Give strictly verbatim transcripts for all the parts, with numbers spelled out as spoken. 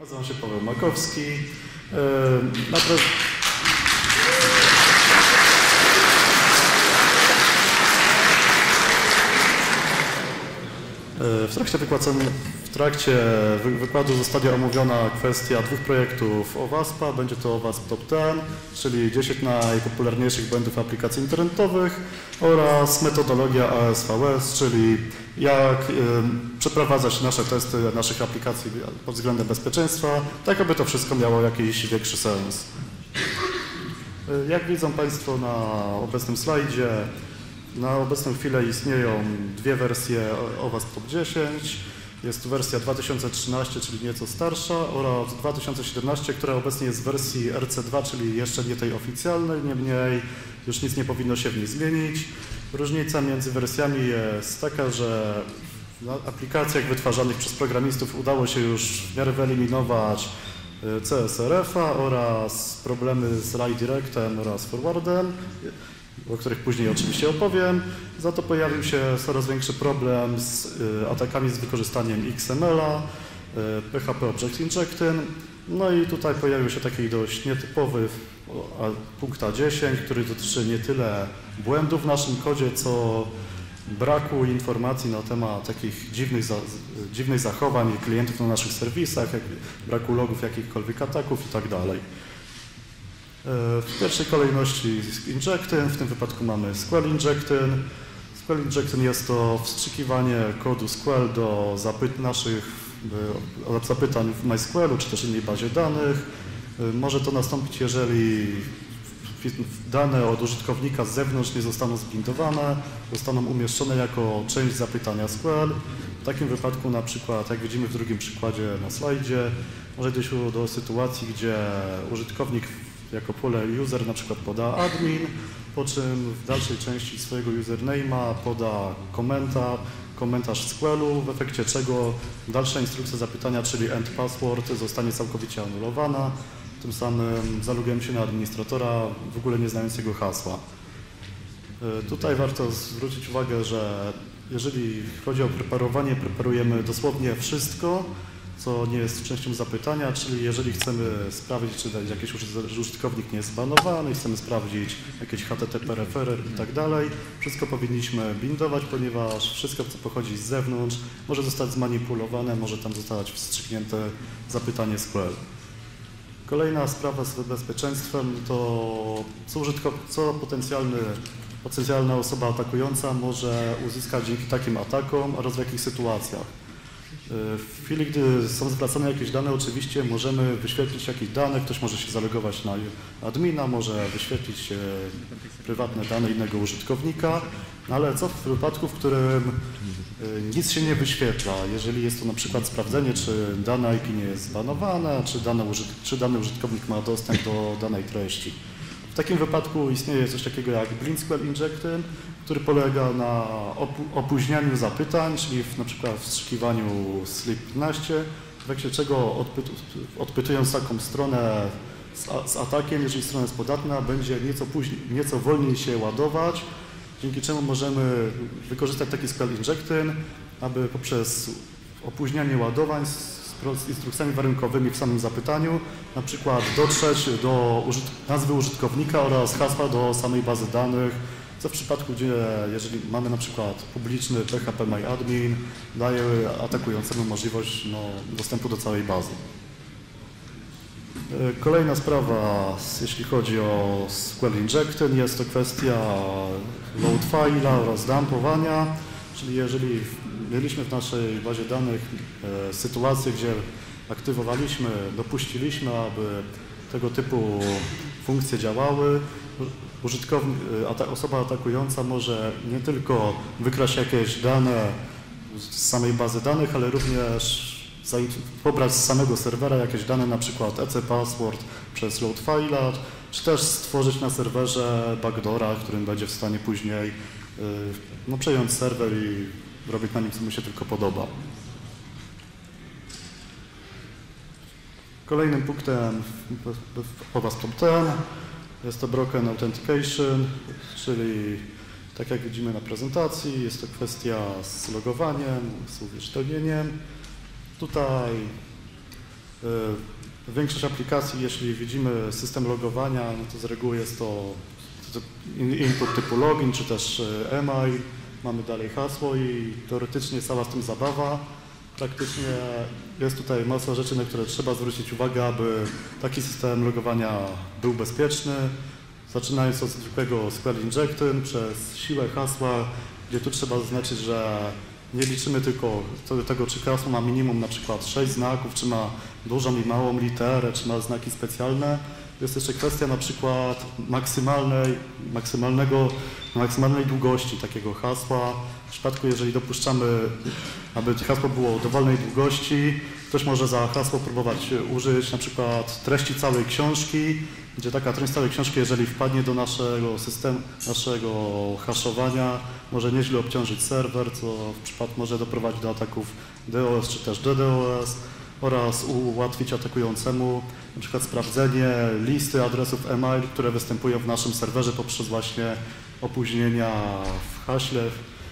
Nazywam się Paweł Makowski. Na pre... W trakcie, w trakcie wykładu zostanie omówiona kwestia dwóch projektów OWASP-a. Będzie to OWASP Top dziesięć, czyli dziesięć najpopularniejszych błędów aplikacji internetowych, oraz metodologia A S V S, czyli jak y, przeprowadzać nasze testy naszych aplikacji pod względem bezpieczeństwa, tak aby to wszystko miało jakiś większy sens. Y, jak widzą Państwo na obecnym slajdzie, na obecną chwilę istnieją dwie wersje OWASP Top dziesięć. Jest wersja dwa tysiące trzynaście, czyli nieco starsza, oraz dwa tysiące siedemnaście, która obecnie jest w wersji R C dwa, czyli jeszcze nie tej oficjalnej, niemniej już nic nie powinno się w niej zmienić. Różnica między wersjami jest taka, że w aplikacjach wytwarzanych przez programistów udało się już w miarę wyeliminować C S R F-a oraz problemy z redirectem oraz forwardem, o których później oczywiście opowiem. Za to pojawił się coraz większy problem z atakami z wykorzystaniem X M L-a, P H P Object Injecting. No i tutaj pojawił się taki dość nietypowy punkt A dziesięć, który dotyczy nie tyle błędów w naszym kodzie, co braku informacji na temat takich dziwnych, za, dziwnych zachowań klientów na naszych serwisach, jak braku logów jakichkolwiek ataków i tak dalej. W pierwszej kolejności injecting, w tym wypadku mamy S Q L injecting. S Q L injecting jest to wstrzykiwanie kodu S Q L do zapyt naszych od zapytań w MySQL-u czy też innej bazie danych. Może to nastąpić, jeżeli dane od użytkownika z zewnątrz nie zostaną zbindowane, zostaną umieszczone jako część zapytania S Q L. W takim wypadku na przykład, jak widzimy w drugim przykładzie na slajdzie, może dojść do sytuacji, gdzie użytkownik jako pole user na przykład poda admin, po czym w dalszej części swojego username'a poda komentarz, komentarz S Q L-u, w efekcie czego dalsza instrukcja zapytania, czyli end password, zostanie całkowicie anulowana. Tym samym zalogujemy się na administratora, w ogóle nie znając jego hasła. Tutaj warto zwrócić uwagę, że jeżeli chodzi o preparowanie, preparujemy dosłownie wszystko, co nie jest częścią zapytania, czyli jeżeli chcemy sprawdzić, czy jakiś użytkownik nie jest zbanowany, chcemy sprawdzić jakieś H T T P referer i tak dalej, wszystko powinniśmy bindować, ponieważ wszystko, co pochodzi z zewnątrz, może zostać zmanipulowane, może tam zostać wstrzyknięte zapytanie S Q L. Kolejna sprawa z bezpieczeństwem to co, co potencjalny, potencjalna osoba atakująca może uzyskać dzięki takim atakom oraz w jakich sytuacjach. W chwili, gdy są zwracane jakieś dane, oczywiście możemy wyświetlić jakieś dane, ktoś może się zalogować na admina, może wyświetlić prywatne dane innego użytkownika, no ale co w wypadku, w którym nic się nie wyświetla, jeżeli jest to na przykład sprawdzenie, czy dane I P nie jest zbanowane, czy, dane czy dany użytkownik ma dostęp do danej treści. W takim wypadku istnieje coś takiego jak blind S Q L injecting, który polega na opu opóźnianiu zapytań, czyli w, na przykład w wstrzykiwaniu sleep piętnaście, w efekcie czego odpyt odpytując taką stronę z, z atakiem, jeżeli strona jest podatna, będzie nieco, później, nieco wolniej się ładować, dzięki czemu możemy wykorzystać taki S Q L injecting, aby poprzez opóźnianie ładowań z instrukcjami warunkowymi w samym zapytaniu, na przykład dotrzeć do użyt nazwy użytkownika oraz hasła do samej bazy danych, co w przypadku, gdzie jeżeli mamy na przykład publiczny P H P MyAdmin, daje atakującemu możliwość no, dostępu do całej bazy. Kolejna sprawa, jeśli chodzi o S Q L injecting, jest to kwestia load file'a oraz dumpowania, czyli jeżeli mieliśmy w naszej bazie danych e, sytuację, gdzie aktywowaliśmy, dopuściliśmy, aby tego typu funkcje działały, użytkownik, ata osoba atakująca może nie tylko wykraść jakieś dane z samej bazy danych, ale również pobrać z samego serwera jakieś dane, na przykład E C password przez load file'a, czy też stworzyć na serwerze backdoora, którym będzie w stanie później yy, no, przejąć serwer i robić na nim, co mu się tylko podoba. Kolejnym punktem w OWASP Top dziesięć jest to Broken Authentication, czyli tak jak widzimy na prezentacji, jest to kwestia z logowaniem, z uwierzytelnieniem. Tutaj Większość aplikacji, jeśli widzimy system logowania, no to z reguły jest to input typu login, czy też email, mamy dalej hasło i teoretycznie cała z tym zabawa. Praktycznie jest tutaj masa rzeczy, na które trzeba zwrócić uwagę, aby taki system logowania był bezpieczny. Zaczynając od zwykłego S Q L injecting przez siłę hasła, gdzie tu trzeba zaznaczyć, że nie liczymy tylko tego, czy hasło ma minimum na przykład sześć znaków, czy ma dużą i małą literę, czy ma znaki specjalne. Jest jeszcze kwestia na przykład maksymalnej, maksymalnego, maksymalnej długości takiego hasła. W przypadku, jeżeli dopuszczamy, aby hasło było dowolnej długości, ktoś może za hasło próbować użyć na przykład treści całej książki, gdzie taka treść całej książki, jeżeli wpadnie do naszego systemu, naszego haszowania, może nieźle obciążyć serwer, co w przypadku może doprowadzić do ataków DOS czy też DDoS oraz ułatwić atakującemu na przykład sprawdzenie listy adresów e-mail, które występują w naszym serwerze poprzez właśnie opóźnienia w haśle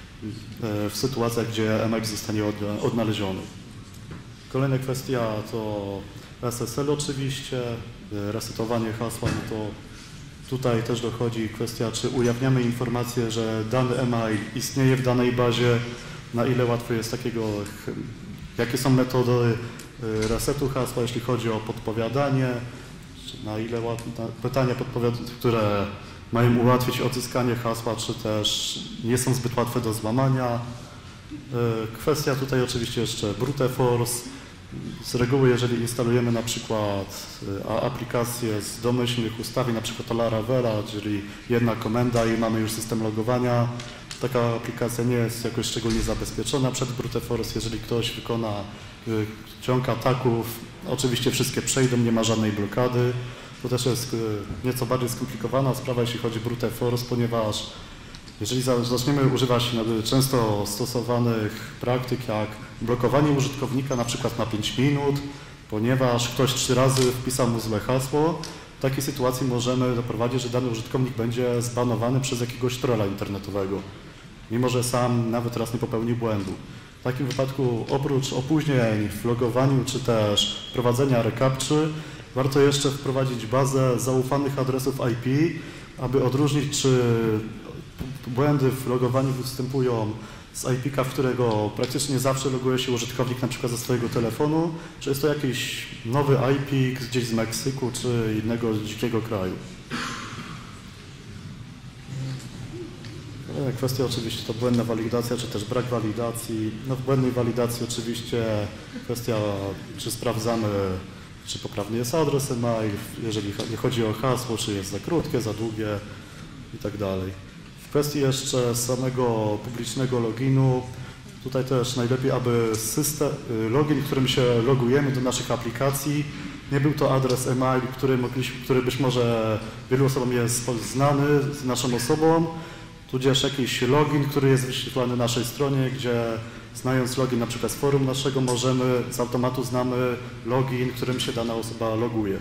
w sytuacjach, gdzie e-mail zostanie odnaleziony. Kolejna kwestia to S S L oczywiście, resetowanie hasła, no to tutaj też dochodzi kwestia, czy ujawniamy informację, że dany e-mail istnieje w danej bazie, na ile łatwo jest takiego, jakie są metody resetu hasła, jeśli chodzi o podpowiadanie, na ile pytania, które mają ułatwić odzyskanie hasła, czy też nie są zbyt łatwe do złamania. Kwestia tutaj oczywiście jeszcze brute force. Z reguły, jeżeli instalujemy na przykład aplikację z domyślnych ustawień, na przykład Laravela, czyli jedna komenda i mamy już system logowania, taka aplikacja nie jest jakoś szczególnie zabezpieczona przed brute force. Jeżeli ktoś wykona ciąg ataków, oczywiście wszystkie przejdą, nie ma żadnej blokady. To też jest nieco bardziej skomplikowana sprawa, jeśli chodzi o brute force, ponieważ jeżeli zaczniemy używać często stosowanych praktyk jak blokowanie użytkownika na przykład na pięć minut, ponieważ ktoś trzy razy wpisał mu złe hasło, w takiej sytuacji możemy doprowadzić, że dany użytkownik będzie zbanowany przez jakiegoś trolla internetowego, mimo że sam nawet raz nie popełnił błędu. W takim wypadku oprócz opóźnień w logowaniu czy też prowadzenia recaptcha, warto jeszcze wprowadzić bazę zaufanych adresów I P, aby odróżnić, czy błędy w logowaniu występują z I P ka, w którego praktycznie zawsze loguje się użytkownik na przykład ze swojego telefonu, czy jest to jakiś nowy I P gdzieś z Meksyku czy innego dzikiego kraju. Kwestia oczywiście to błędna walidacja, czy też brak walidacji. No w błędnej walidacji oczywiście kwestia, czy sprawdzamy, czy poprawny jest adres e-mail, jeżeli chodzi o hasło, czy jest za krótkie, za długie i tak dalej. W kwestii jeszcze samego publicznego loginu, tutaj też najlepiej, aby system, login, którym się logujemy do naszych aplikacji, nie był to adres e-mail, który, mogliśmy, który być może wielu osobom jest znany z naszą osobą, tudzież jakiś login, który jest wyświetlany na naszej stronie, gdzie znając login na przykład z forum naszego, możemy, z automatu znamy login, którym się dana osoba loguje.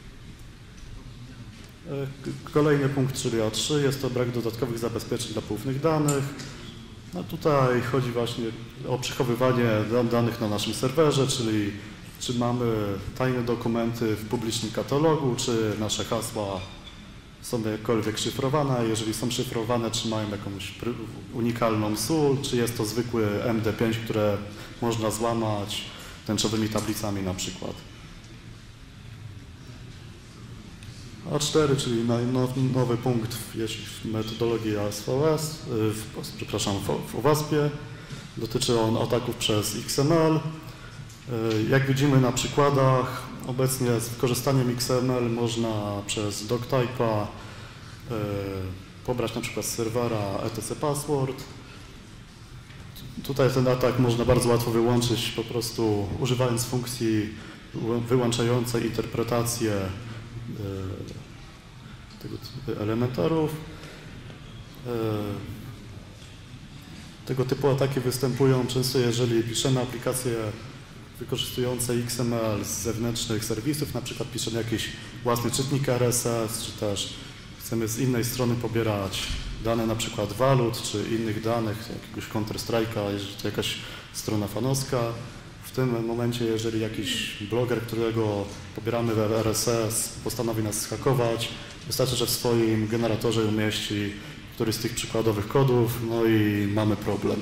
Kolejny punkt, czyli A trzy, jest to brak dodatkowych zabezpieczeń dla poufnych danych. No tutaj chodzi właśnie o przechowywanie danych na naszym serwerze, czyli czy mamy tajne dokumenty w publicznym katalogu, czy nasze hasła są jakkolwiek szyfrowane, jeżeli są szyfrowane, czy mają jakąś unikalną sól, czy jest to zwykły M D pięć, które można złamać tęczowymi tablicami na przykład. A cztery, czyli nowy punkt w metodologii A S V S, w, przepraszam, w OWASP-ie. Dotyczy on ataków przez X M L. Jak widzimy na przykładach, obecnie z wykorzystaniem X M L można przez doctype'a pobrać na przykład z serwera etc password. Tutaj ten atak można bardzo łatwo wyłączyć, po prostu używając funkcji wyłączającej interpretację tego typu elementarów. Tego typu ataki występują często, jeżeli piszemy aplikacje wykorzystujące X M L z zewnętrznych serwisów, na przykład piszemy jakiś własny czytnik R S S, czy też chcemy z innej strony pobierać dane na przykład walut, czy innych danych, jakiegoś Counter Strike'a, jeżeli to jakaś strona fanowska. tym momencie, jeżeli jakiś bloger, którego pobieramy w R S S, postanowi nas zhakować, wystarczy, że w swoim generatorze umieści któryś z tych przykładowych kodów, no i mamy problem.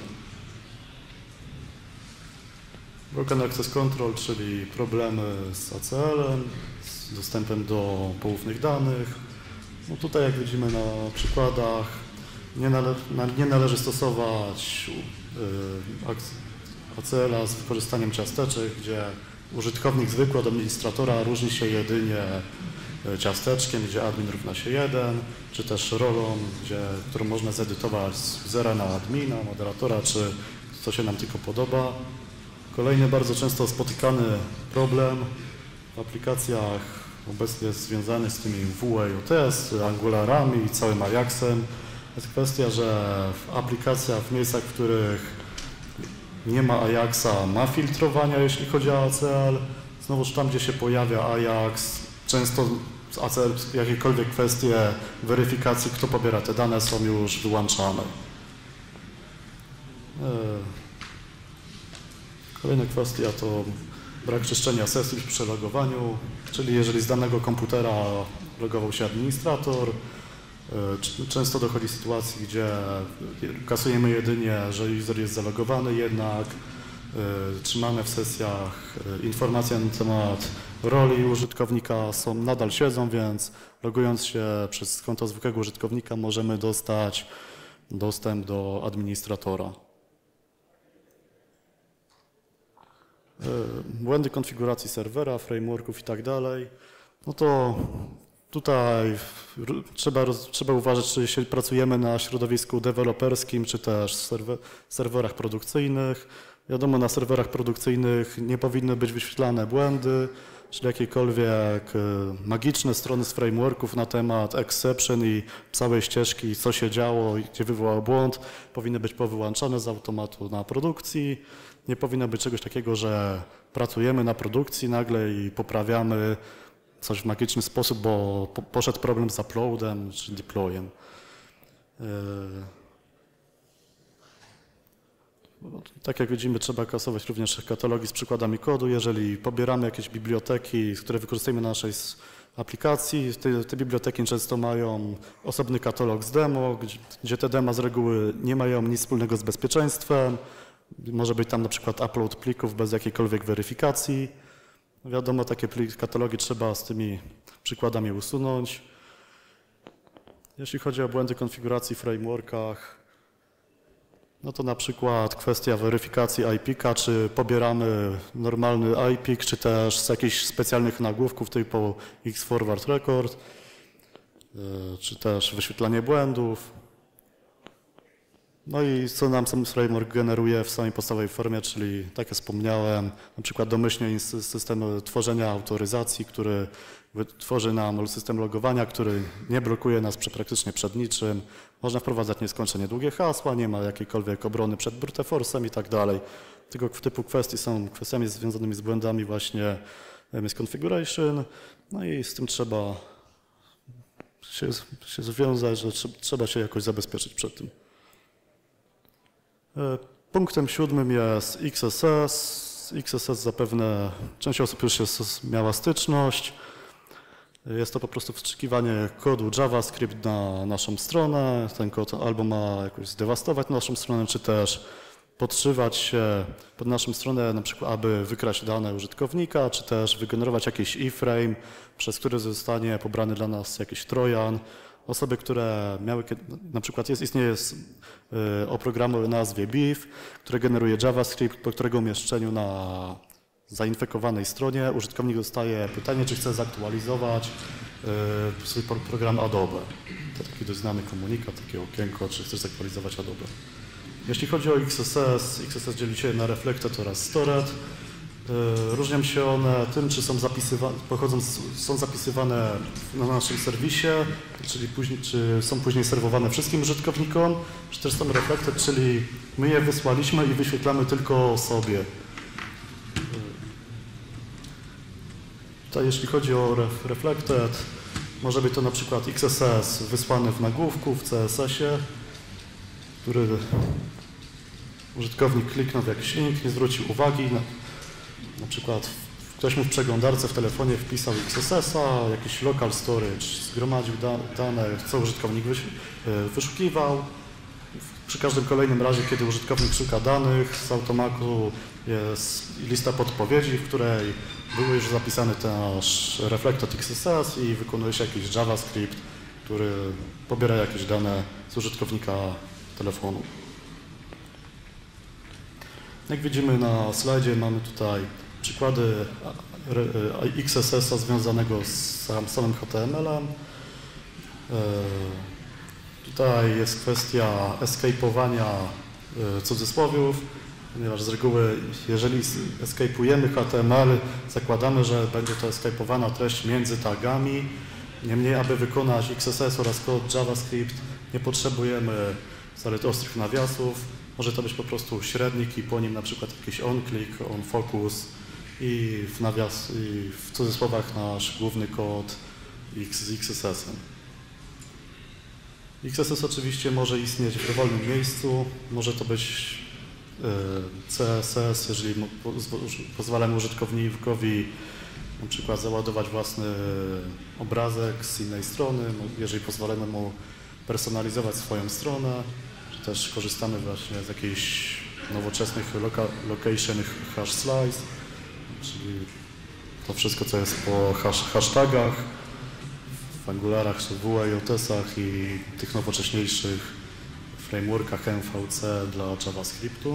Broken Access Control, czyli problemy z A C L-em, z dostępem do poufnych danych. No tutaj, jak widzimy na przykładach, nie, nale nie należy stosować yy, A C L-a z wykorzystaniem ciasteczek, gdzie użytkownik zwykły od administratora różni się jedynie ciasteczkiem, gdzie admin równa się jeden, czy też rolą, gdzie, którą można zedytować z zera na admina, moderatora, czy co się nam tylko podoba. Kolejny bardzo często spotykany problem w aplikacjach obecnie związany z tymi W A J S, Angularami i całym Ajaxem jest kwestia, że w aplikacjach, w miejscach, w których nie ma Ajaxa, ma filtrowania, jeśli chodzi o A C L. Znowuż tam, gdzie się pojawia Ajax, często z A C L jakiekolwiek kwestie weryfikacji, kto pobiera te dane, są już wyłączane. Kolejna kwestia to brak czyszczenia sesji przy przelogowaniu, czyli jeżeli z danego komputera logował się administrator, często dochodzi do sytuacji, gdzie kasujemy jedynie, że user jest zalogowany, jednak trzymane w sesjach informacje na temat roli użytkownika są, nadal siedzą, więc logując się przez konto zwykłego użytkownika możemy dostać dostęp do administratora. Błędy konfiguracji serwera, frameworków i tak dalej. No to tutaj trzeba, trzeba uważać, czy się pracujemy na środowisku deweloperskim, czy też serwer, serwerach produkcyjnych. Wiadomo, na serwerach produkcyjnych nie powinny być wyświetlane błędy, czyli jakiekolwiek magiczne strony z frameworków na temat exception i całej ścieżki, co się działo i gdzie wywołał błąd, powinny być powyłączane z automatu na produkcji. Nie powinno być czegoś takiego, że pracujemy na produkcji nagle i poprawiamy coś w magiczny sposób, bo poszedł problem z uploadem czy deployem. Tak jak widzimy, trzeba kasować również katalogi z przykładami kodu. Jeżeli pobieramy jakieś biblioteki, które wykorzystujemy na naszej aplikacji, te, te biblioteki często mają osobny katalog z demo, gdzie, gdzie te dema z reguły nie mają nic wspólnego z bezpieczeństwem. Może być tam na przykład upload plików bez jakiejkolwiek weryfikacji. Wiadomo, takie katalogi trzeba z tymi przykładami usunąć. Jeśli chodzi o błędy konfiguracji w frameworkach, no to na przykład kwestia weryfikacji I P K a, czy pobieramy normalny I P K, czy też z jakichś specjalnych nagłówków typu X Forward Record, czy też wyświetlanie błędów. No i co nam sam framework generuje w samej podstawowej formie, czyli tak jak wspomniałem, na przykład domyślnie system tworzenia autoryzacji, który tworzy nam system logowania, który nie blokuje nas praktycznie przed niczym. Można wprowadzać nieskończenie długie hasła, nie ma jakiejkolwiek obrony przed brute force'em i tak dalej. Tego typu kwestie są kwestiami związanymi z błędami właśnie misconfiguration. No i z tym trzeba się, się związać, że trzeba się jakoś zabezpieczyć przed tym. Punktem siódmym jest X S S. X S S zapewne część osób już jest, miała styczność. Jest to po prostu wstrzykiwanie kodu JavaScript na naszą stronę. Ten kod albo ma jakoś zdewastować naszą stronę, czy też podszywać się pod naszą stronę, na przykład aby wykraść dane użytkownika, czy też wygenerować jakiś iframe, przez który zostanie pobrany dla nas jakiś trojan. Osoby, które miały, na przykład jest, istnieje oprogramowanie o nazwie Beef, które generuje JavaScript, po którego umieszczeniu na zainfekowanej stronie użytkownik dostaje pytanie, czy chce zaktualizować swój program Adobe. To taki dość znany komunikat, takie okienko, czy chcesz zaktualizować Adobe. Jeśli chodzi o X S S, X S S dzieli się na Reflected oraz Stored. Różnią się one tym, czy są zapisywane, pochodzą, są zapisywane na naszym serwisie, czyli później, czy są później serwowane wszystkim użytkownikom, czy też są reflected, czyli my je wysłaliśmy i wyświetlamy tylko sobie. Tutaj jeśli chodzi o reflected, może być to na przykład X S S wysłany w nagłówku, w C S S-ie, który użytkownik kliknął w jakiś link, nie zwrócił uwagi, na przykład ktoś mu w przeglądarce w telefonie wpisał X S S a, jakiś local storage, zgromadził da dane, co użytkownik wyszukiwał. Przy każdym kolejnym razie, kiedy użytkownik szuka danych, z automatu jest lista podpowiedzi, w której był już zapisany ten nasz reflected X S S i wykonuje się jakiś JavaScript, który pobiera jakieś dane z użytkownika telefonu. Jak widzimy na slajdzie, mamy tutaj przykłady X S S a związanego z samym H T M L-em. Tutaj jest kwestia escape'owania cudzysłowiów, ponieważ z reguły, jeżeli escape'ujemy H T M L, zakładamy, że będzie to escape'owana treść między tagami. Niemniej, aby wykonać X S S oraz kod JavaScript, nie potrzebujemy wcale ostrych nawiasów. Może to być po prostu średnik i po nim na przykład jakiś on-click, on-focus i w nawias, i w cudzysłowach nasz główny kod X z X S S em. X S S oczywiście może istnieć w dowolnym miejscu, może to być C S S, jeżeli pozwalamy użytkownikowi na przykład załadować własny obrazek z innej strony, jeżeli pozwalamy mu personalizować swoją stronę, czy też korzystamy właśnie z jakichś nowoczesnych location hash slice, czyli to wszystko, co jest po hash, hashtagach, w Angularach, czy w W A J O T S-ach i tych nowocześniejszych frameworkach M V C dla JavaScriptu.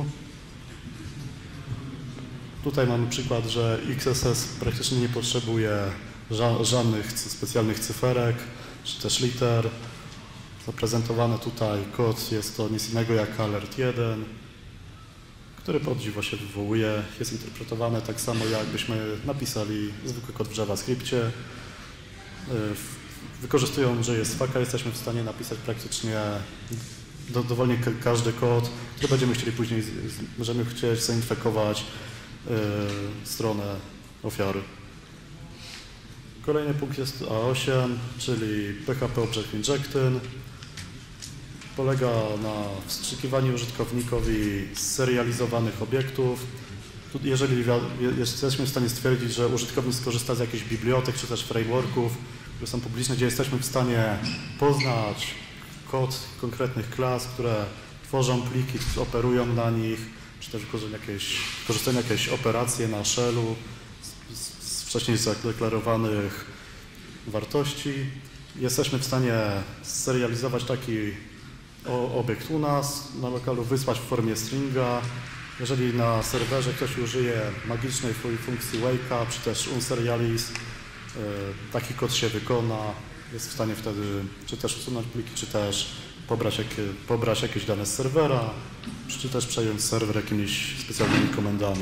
Tutaj mamy przykład, że X S S praktycznie nie potrzebuje ża żadnych specjalnych cyferek, czy też liter. Zaprezentowany tutaj kod jest to nic innego jak alert jeden, który pod dziwo się wywołuje. Jest interpretowane tak samo, jakbyśmy napisali zwykły kod w JavaScriptie. Wykorzystując, że jest faka, jesteśmy w stanie napisać praktycznie do, dowolnie każdy kod, który będziemy chcieli później, możemy chcieć zainfekować yy, stronę ofiary. Kolejny punkt jest A osiem, czyli P H P Object Injecting. Polega na wstrzykiwaniu użytkownikowi serializowanych obiektów. Jeżeli jesteśmy w stanie stwierdzić, że użytkownik skorzysta z jakichś bibliotek czy też frameworków, które są publiczne, gdzie jesteśmy w stanie poznać kod konkretnych klas, które tworzą pliki, operują na nich, czy też korzystają jakieś operacje na shellu z, z wcześniej zadeklarowanych wartości. Jesteśmy w stanie serializować taki obiekt u nas, na lokalu wysłać w formie stringa. Jeżeli na serwerze ktoś użyje magicznej funkcji wake'a, czy też unserialize, taki kod się wykona, jest w stanie wtedy czy też usunąć pliki, czy też pobrać, jakie, pobrać jakieś dane z serwera, czy też przejąć serwer jakimiś specjalnymi komendami.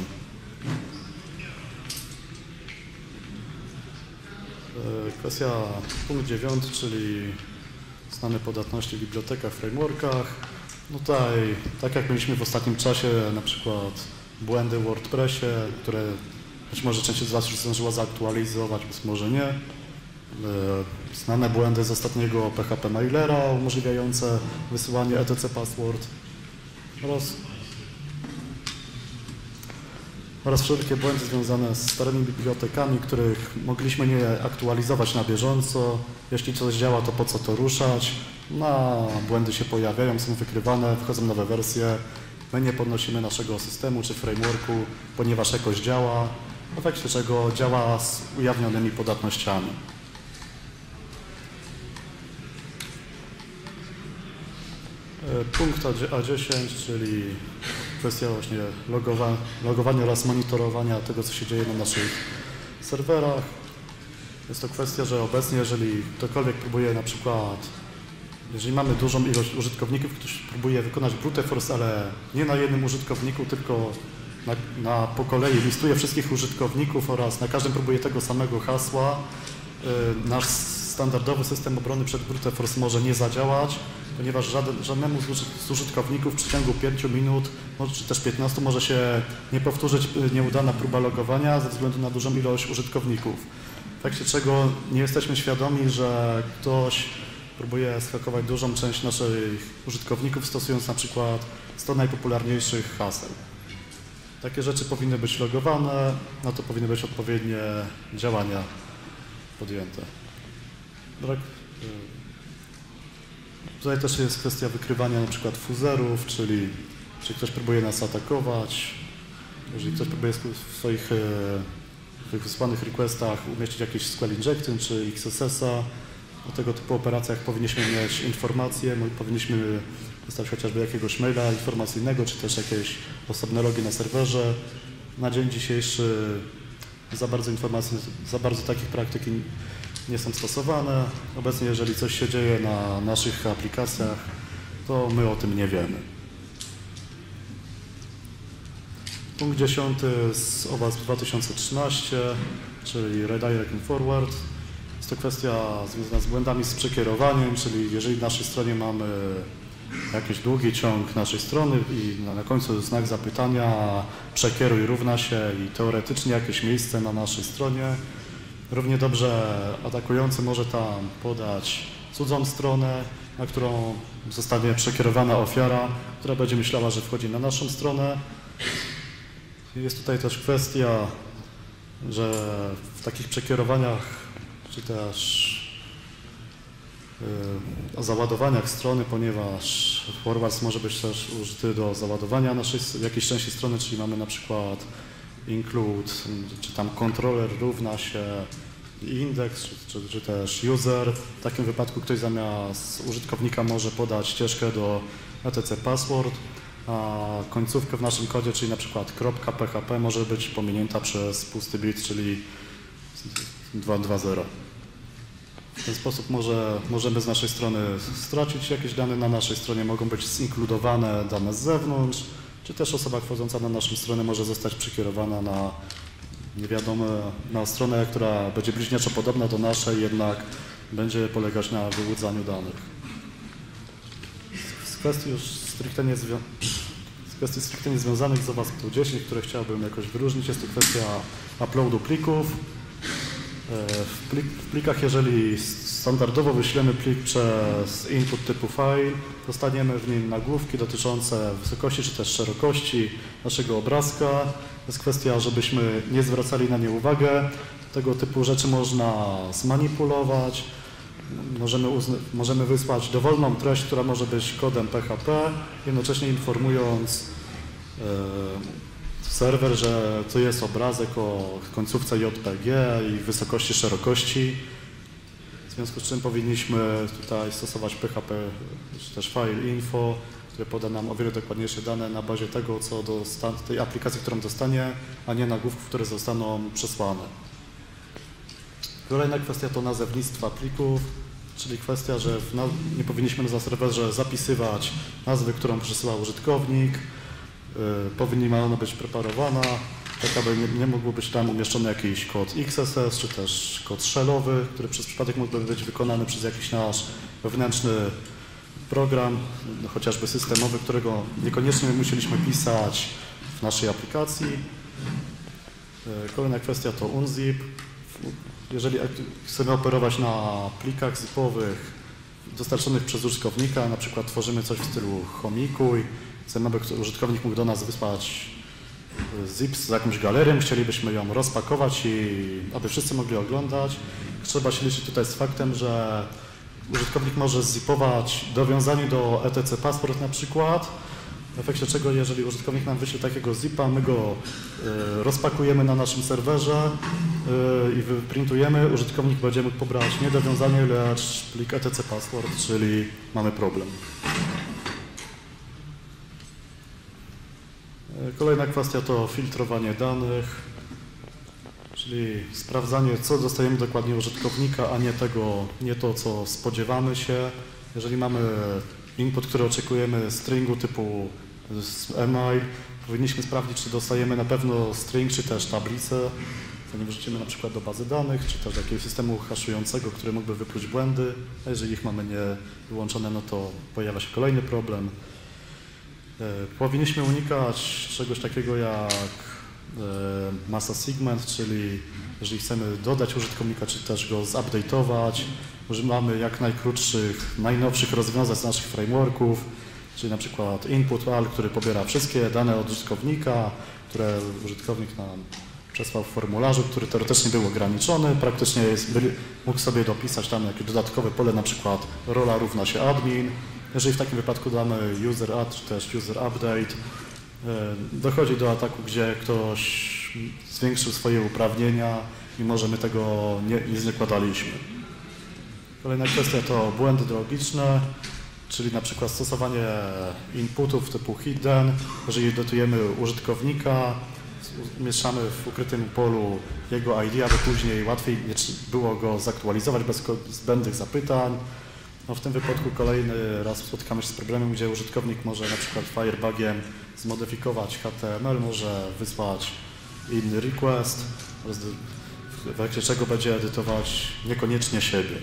Kwestia punkt dziewiąty, czyli znane podatności w bibliotekach, frameworkach. No tutaj, tak jak mieliśmy w ostatnim czasie, na przykład błędy w WordPressie, które być może część z Was już zdążyła zaktualizować, być może nie. Znane błędy z ostatniego P H P mailera umożliwiające wysyłanie E T C password oraz, oraz wszelkie błędy związane z starymi bibliotekami, których mogliśmy nie aktualizować na bieżąco. Jeśli coś działa, to po co to ruszać? No, błędy się pojawiają, są wykrywane, wchodzą nowe wersje. My nie podnosimy naszego systemu czy frameworku, ponieważ jakoś działa, w efekcie czego działa z ujawnionymi podatnościami. Punkt A dziesięć, czyli kwestia właśnie logowa logowania oraz monitorowania tego, co się dzieje na naszych serwerach. Jest to kwestia, że obecnie, jeżeli ktokolwiek próbuje na przykład, jeżeli mamy dużą ilość użytkowników, ktoś próbuje wykonać brute force, ale nie na jednym użytkowniku, tylko na, na po kolei listuje wszystkich użytkowników oraz na każdym próbuje tego samego hasła, yy, nasz standardowy system obrony przed brute force może nie zadziałać, ponieważ żaden, żadnemu z użytkowników w przeciągu pięciu minut, czy też piętnastu może się nie powtórzyć nieudana próba logowania ze względu na dużą ilość użytkowników. W efekcie czego nie jesteśmy świadomi, że ktoś próbuje schakować dużą część naszych użytkowników, stosując na przykład sto najpopularniejszych haseł. Takie rzeczy powinny być logowane, na to powinny być odpowiednie działania podjęte. Brak, tutaj też jest kwestia wykrywania na przykład fuzerów, czyli jeżeli ktoś próbuje nas atakować, jeżeli ktoś próbuje w swoich wysłanych requestach umieścić jakiś S Q L injecting czy X S S a, o tego typu operacjach powinniśmy mieć informacje, powinniśmy dostać chociażby jakiegoś maila informacyjnego, czy też jakieś osobne logi na serwerze. Na dzień dzisiejszy za bardzo informacji, za bardzo takich praktyk nie są stosowane. Obecnie, jeżeli coś się dzieje na naszych aplikacjach, to my o tym nie wiemy. Punkt dziesiąty z O W A S P dwa tysiące trzynaście, czyli Redirect and Forward. Jest to kwestia związana z błędami z przekierowaniem, czyli jeżeli w naszej stronie mamy jakiś długi ciąg naszej strony i na końcu znak zapytania przekieruj równa się i teoretycznie jakieś miejsce na naszej stronie, równie dobrze atakujący może tam podać cudzą stronę, na którą zostanie przekierowana ofiara, która będzie myślała, że wchodzi na naszą stronę. Jest tutaj też kwestia, że w takich przekierowaniach czy też o załadowaniach strony, ponieważ forwards może być też użyty do załadowania naszej jakiejś części strony, czyli mamy na przykład include, czy tam controller równa się index, czy, czy, czy też user. W takim wypadku ktoś zamiast użytkownika może podać ścieżkę do E T C password, a końcówkę w naszym kodzie, czyli na przykład .php może być pominięta przez pusty bit, czyli dwieście dwadzieścia. W ten sposób może, możemy z naszej strony stracić jakieś dane na naszej stronie, mogą być zinkludowane dane z zewnątrz, czy też osoba wchodząca na naszą stronę może zostać przekierowana na nie wiadomo, na stronę, która będzie bliźniaczo podobna do naszej, jednak będzie polegać na wyłudzaniu danych. Z kwestii już stricte, niezwią z kwestii stricte niezwiązanych z O W A S P dziesięć, które chciałbym jakoś wyróżnić, jest to kwestia uploadu plików. W, plik, w plikach, jeżeli standardowo wyślemy plik przez input typu file, dostaniemy w nim nagłówki dotyczące wysokości czy też szerokości naszego obrazka. To jest kwestia, żebyśmy nie zwracali na nie uwagę. Tego typu rzeczy można zmanipulować. Możemy, możemy wysłać dowolną treść, która może być kodem P H P, jednocześnie informując yy, serwer, że to jest obrazek o końcówce J P G i wysokości, szerokości. W związku z czym powinniśmy tutaj stosować P H P, czy też file info, które poda nam o wiele dokładniejsze dane na bazie tego, co dostan tej aplikacji, którą dostanie, a nie nagłówków, które zostaną przesłane. Kolejna kwestia to nazewnictwa plików, czyli kwestia, że nie powinniśmy na serwerze zapisywać nazwy, którą przesyła użytkownik. Powinna ona być preparowana, tak aby nie, nie mógł być tam umieszczony jakiś kod X S S, czy też kod shellowy, który przez przypadek mógłby być wykonany przez jakiś nasz wewnętrzny program, no, chociażby systemowy, którego niekoniecznie musieliśmy pisać w naszej aplikacji. Kolejna kwestia to unzip. Jeżeli chcemy operować na plikach zipowych dostarczonych przez użytkownika, na przykład tworzymy coś w stylu chomikuj, chcemy, aby użytkownik mógł do nas wysłać zip z jakąś galerią, chcielibyśmy ją rozpakować i aby wszyscy mogli oglądać. Trzeba się liczyć tutaj z faktem, że użytkownik może zipować dowiązanie do E T C password na przykład, w efekcie czego, jeżeli użytkownik nam wyśle takiego zipa, my go y, rozpakujemy na naszym serwerze y, i wyprintujemy, użytkownik będzie mógł pobrać nie dowiązanie, lecz plik E T C password, czyli mamy problem. Kolejna kwestia to filtrowanie danych, czyli sprawdzanie, co dostajemy dokładnie użytkownika, a nie tego, nie to, co spodziewamy się. Jeżeli mamy input, który oczekujemy stringu typu email, powinniśmy sprawdzić, czy dostajemy na pewno string, czy też tablicę, zanim wrzucimy na przykład do bazy danych, czy też jakiegoś systemu haszującego, który mógłby wypluć błędy, a jeżeli ich mamy nie wyłączone, no to pojawia się kolejny problem. Powinniśmy unikać czegoś takiego jak masa segment, czyli jeżeli chcemy dodać użytkownika, czy też go zupdate'ować, używamy jak najkrótszych, najnowszych rozwiązań z naszych frameworków, czyli na przykład input al, który pobiera wszystkie dane od użytkownika, które użytkownik nam przesłał w formularzu, który teoretycznie był ograniczony, praktycznie jest, byli, mógł sobie dopisać tam jakieś dodatkowe pole, na przykład rola równa się admin. Jeżeli w takim wypadku damy user add, czy też user update, dochodzi do ataku, gdzie ktoś zwiększył swoje uprawnienia, mimo że my tego nie, nie zakładaliśmy. Kolejna kwestia to błędy logiczne, czyli na przykład stosowanie inputów typu hidden. Jeżeli dotujemy użytkownika, umieszczamy w ukrytym polu jego I D, aby później łatwiej było go zaktualizować bez zbędnych zapytań. No w tym wypadku kolejny raz spotykamy się z problemem, gdzie użytkownik może na przykład Firebugiem zmodyfikować H T M L, może wysłać inny request, w efekcie czego będzie edytować niekoniecznie siebie.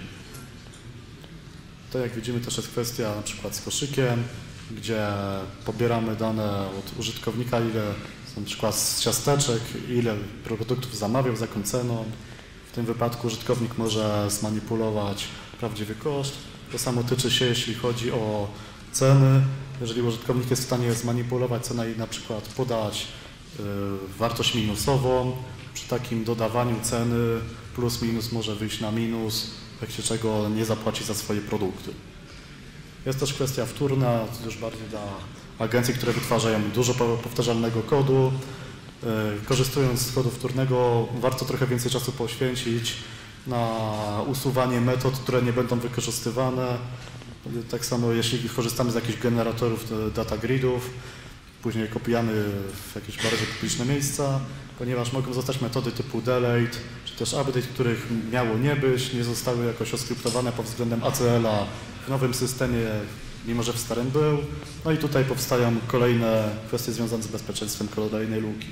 To jak widzimy też jest kwestia na przykład z koszykiem, gdzie pobieramy dane od użytkownika, ile na przykład z ciasteczek, ile produktów zamawiał, za jaką ceną. W tym wypadku użytkownik może zmanipulować prawdziwy koszt. To samo tyczy się, jeśli chodzi o ceny. Jeżeli użytkownik jest w stanie zmanipulować cenę i na przykład podać y, wartość minusową, przy takim dodawaniu ceny plus minus może wyjść na minus, w efekcie czego nie zapłaci za swoje produkty. Jest też kwestia wtórna, już bardziej dla agencji, które wytwarzają dużo powtarzalnego kodu. Korzystując z kodu wtórnego, warto trochę więcej czasu poświęcić na usuwanie metod, które nie będą wykorzystywane. Tak samo jeśli korzystamy z jakichś generatorów data gridów, później kopiujemy w jakieś bardziej publiczne miejsca, ponieważ mogą zostać metody typu delete, czy też update, których miało nie być, nie zostały jakoś oskryptowane pod względem A C L-a w nowym systemie, mimo że w starym był. No i tutaj powstają kolejne kwestie związane z bezpieczeństwem kolejnej luki.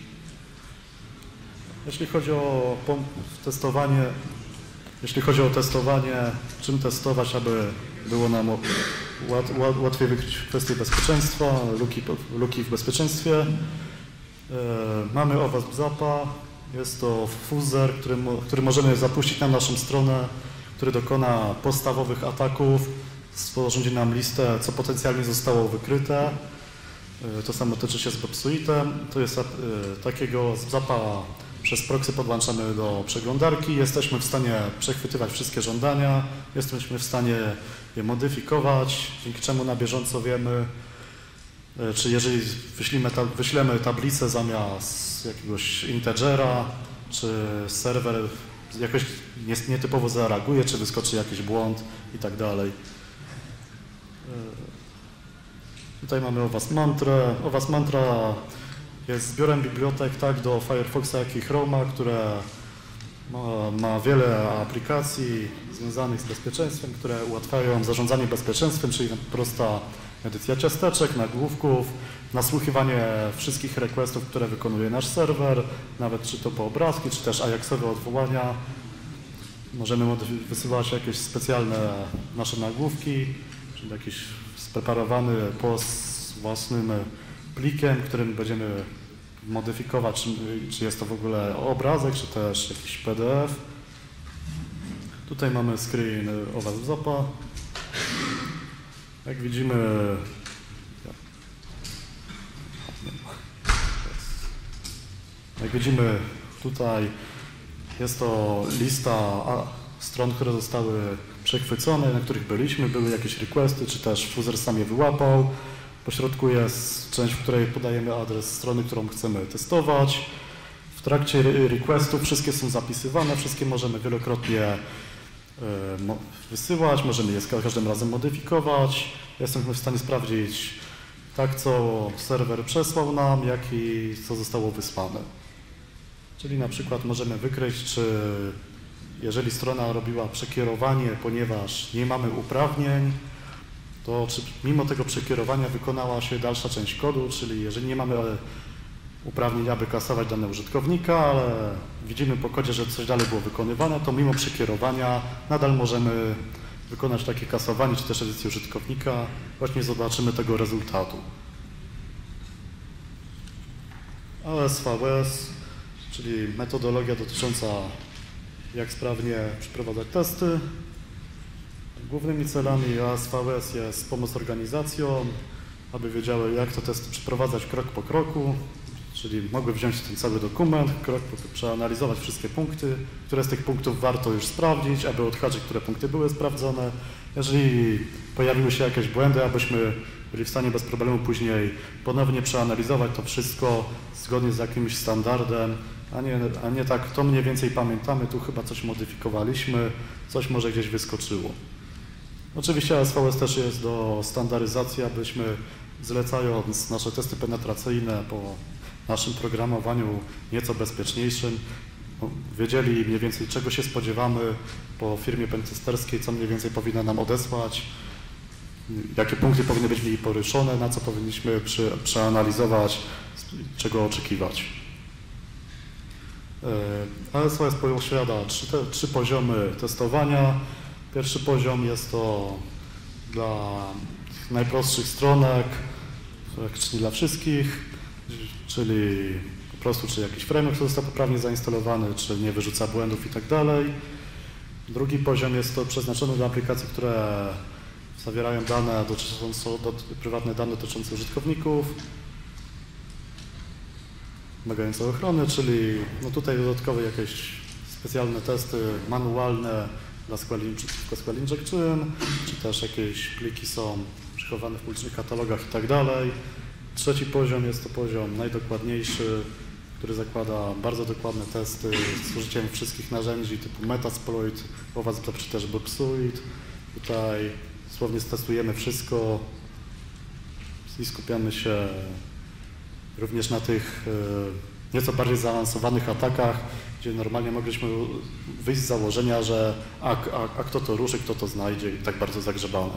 Jeśli chodzi o testowanie, jeśli chodzi o testowanie, czym testować, aby było nam łat, łat, łatwiej wykryć kwestie bezpieczeństwa, luki, luki w bezpieczeństwie. E, mamy O W A S P Zapa, jest to fuzer, który, który możemy zapuścić na naszą stronę, który dokona podstawowych ataków, sporządzi nam listę, co potencjalnie zostało wykryte. E, to samo tyczy się z Websuitem. To jest e, takiego Zapa przez proxy podłączamy do przeglądarki, jesteśmy w stanie przechwytywać wszystkie żądania, jesteśmy w stanie je modyfikować, dzięki czemu na bieżąco wiemy, czy jeżeli wyślemy, ta, wyślemy tablicę zamiast jakiegoś integera, czy serwer jakoś nietypowo zareaguje, czy wyskoczy jakiś błąd i tak dalej. Tutaj mamy O W A S P Mantrę. O W A S P Mantra jest zbiorem bibliotek tak do Firefoxa, jak i Chroma, które ma, ma wiele aplikacji związanych z bezpieczeństwem, które ułatwiają zarządzanie bezpieczeństwem, czyli prosta edycja ciasteczek, nagłówków, nasłuchiwanie wszystkich requestów, które wykonuje nasz serwer, nawet czy to po obrazki, czy też ajaxowe odwołania. Możemy wysyłać jakieś specjalne nasze nagłówki, czyli jakiś spreparowany post z własnym plikiem, którym będziemy modyfikować, czy, czy jest to w ogóle obrazek, czy też jakiś P D F. Tutaj mamy screen O W A S P Zapa. Jak widzimy, jak widzimy tutaj jest to lista stron, które zostały przechwycone, na których byliśmy, były jakieś requesty, czy też fuzer sam je wyłapał. Po środku jest część, w której podajemy adres strony, którą chcemy testować. W trakcie requestów wszystkie są zapisywane, wszystkie możemy wielokrotnie wysyłać, możemy je każdym razem modyfikować. Jesteśmy w stanie sprawdzić tak, co serwer przesłał nam, jak i co zostało wysłane. Czyli na przykład możemy wykryć, czy jeżeli strona robiła przekierowanie, ponieważ nie mamy uprawnień, to czy mimo tego przekierowania wykonała się dalsza część kodu, czyli jeżeli nie mamy uprawnień, aby kasować dane użytkownika, ale widzimy po kodzie, że coś dalej było wykonywane, to mimo przekierowania nadal możemy wykonać takie kasowanie, czy też edycję użytkownika, właśnie zobaczymy tego rezultatu. A S V S, czyli metodologia dotycząca jak sprawnie przeprowadzać testy. Głównymi celami A S V S jest pomoc organizacjom, aby wiedziały, jak te testy przeprowadzać krok po kroku, Czyli mogły wziąć ten cały dokument, krok, przeanalizować wszystkie punkty, które z tych punktów warto już sprawdzić, aby odhaczyć, które punkty były sprawdzone. Jeżeli pojawiły się jakieś błędy, abyśmy byli w stanie bez problemu później ponownie przeanalizować to wszystko zgodnie z jakimś standardem, a nie, a nie tak, to mniej więcej pamiętamy, tu chyba coś modyfikowaliśmy, coś może gdzieś wyskoczyło. Oczywiście A S V S też jest do standaryzacji, abyśmy zlecając nasze testy penetracyjne po naszym programowaniu nieco bezpieczniejszym, wiedzieli mniej więcej czego się spodziewamy po firmie pentesterskiej, co mniej więcej powinna nam odesłać, jakie punkty powinny być w niej poruszone, na co powinniśmy przy, przeanalizować, czego oczekiwać. A S V S posiada trzy, te, trzy poziomy testowania. Pierwszy poziom jest to dla najprostszych stronek, praktycznie dla wszystkich, czyli po prostu czy jakiś framework został poprawnie zainstalowany, czy nie wyrzuca błędów i tak dalej. Drugi poziom jest to przeznaczony dla aplikacji, które zawierają dane dotyczące, do, prywatne dane dotyczące użytkowników, wymagające ochrony, czyli no tutaj dodatkowe jakieś specjalne testy manualne dla S Q L, przeciwko S Q L Injection, czy też jakieś pliki są przechowane w publicznych katalogach i tak dalej. Trzeci poziom jest to poziom najdokładniejszy, który zakłada bardzo dokładne testy z użyciem wszystkich narzędzi typu Metasploit, OWASP czy też Bobsuit. Tutaj dosłownie testujemy wszystko i skupiamy się również na tych nieco bardziej zaawansowanych atakach, gdzie normalnie mogliśmy wyjść z założenia, że a, a, a kto to ruszy, kto to znajdzie i tak bardzo zagrzebane.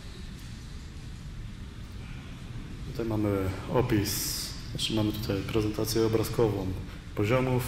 Tutaj mamy opis, znaczy mamy tutaj prezentację obrazkową poziomów.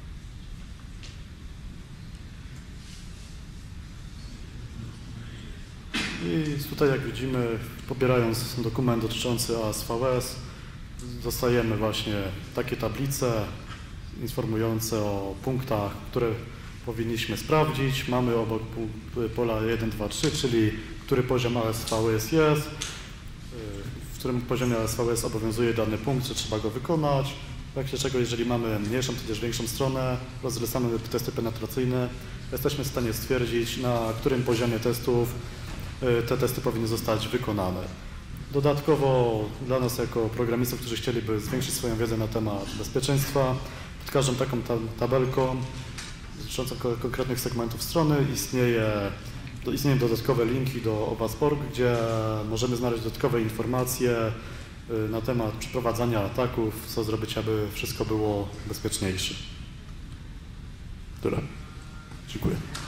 I tutaj jak widzimy, pobierając dokument dotyczący A S V S, dostajemy właśnie takie tablice informujące o punktach, które powinniśmy sprawdzić. Mamy obok pola jeden, dwa, trzy, czyli który poziom A S V S jest, w którym poziomie A S V S obowiązuje dany punkt, czy trzeba go wykonać. W razie czego, jeżeli mamy mniejszą, czy też większą stronę, rozlecamy testy penetracyjne, jesteśmy w stanie stwierdzić, na którym poziomie testów te testy powinny zostać wykonane. Dodatkowo dla nas jako programistów, którzy chcieliby zwiększyć swoją wiedzę na temat bezpieczeństwa, pod każdą taką tabelką dotyczącą konkretnych segmentów strony istnieje, istnieją dodatkowe linki do OWASP kropka org, gdzie możemy znaleźć dodatkowe informacje na temat przeprowadzania ataków, co zrobić, aby wszystko było bezpieczniejsze. Tyle. Dziękuję.